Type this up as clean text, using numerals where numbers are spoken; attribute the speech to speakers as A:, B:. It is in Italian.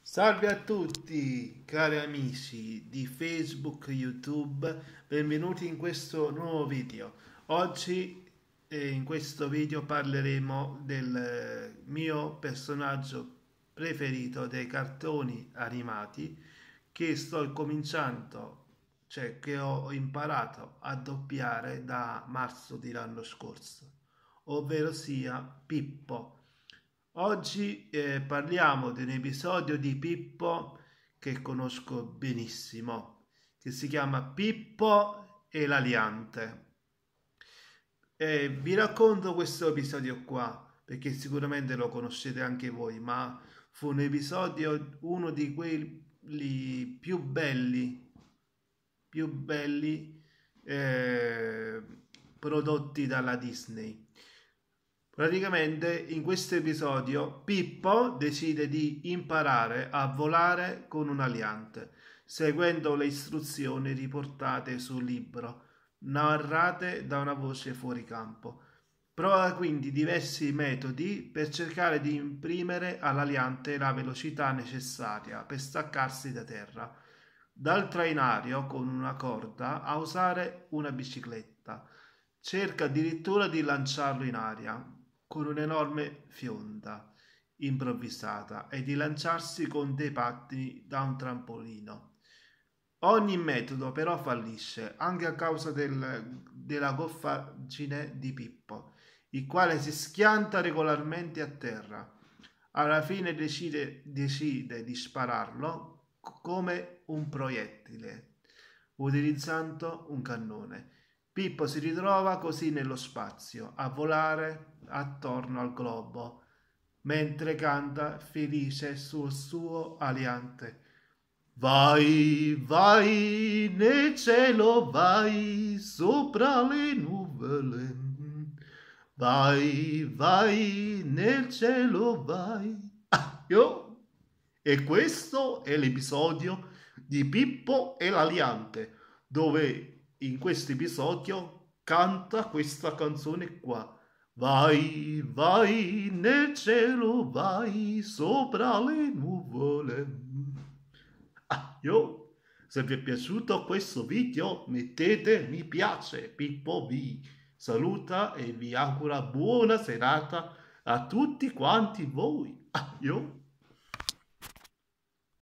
A: Salve a tutti cari amici di Facebook, YouTube, benvenuti in questo nuovo video. Oggi in questo video parleremo del mio personaggio preferito dei cartoni animati che sto cominciando, cioè che ho imparato a doppiare da marzo dell'anno scorso, ovvero sia Pippo. Oggi parliamo di un episodio di Pippo che conosco benissimo, che si chiama Pippo e l'aliante. Vi racconto questo episodio qua, perché sicuramente lo conoscete anche voi, ma fu un episodio, uno di quelli più belli eh, prodotti dalla Disney. Praticamente in questo episodio Pippo decide di imparare a volare con un aliante, seguendo le istruzioni riportate sul libro, narrate da una voce fuori campo. Prova quindi diversi metodi per cercare di imprimere all'aliante la velocità necessaria per staccarsi da terra, dal trainario con una corda a usare una bicicletta. Cerca addirittura di lanciarlo in aria con un'enorme fionda improvvisata e di lanciarsi con dei pattini da un trampolino. Ogni metodo però fallisce, anche a causa della goffaggine di Pippo, il quale si schianta regolarmente a terra. Alla fine decide di spararlo come un proiettile, utilizzando un cannone. Pippo si ritrova così nello spazio, a volare attorno al globo, mentre canta felice sul suo aliante. Vai, vai nel cielo, vai sopra le nuvole. Vai, vai nel cielo, vai. Io. E questo è l'episodio di Pippo e l'aliante, dove in questo episodio canta questa canzone qua. Vai, vai nel cielo, vai sopra le nuvole. Io, se vi è piaciuto questo video mettete mi piace. Pippo vi saluta e vi augura buona serata a tutti quanti voi. Io.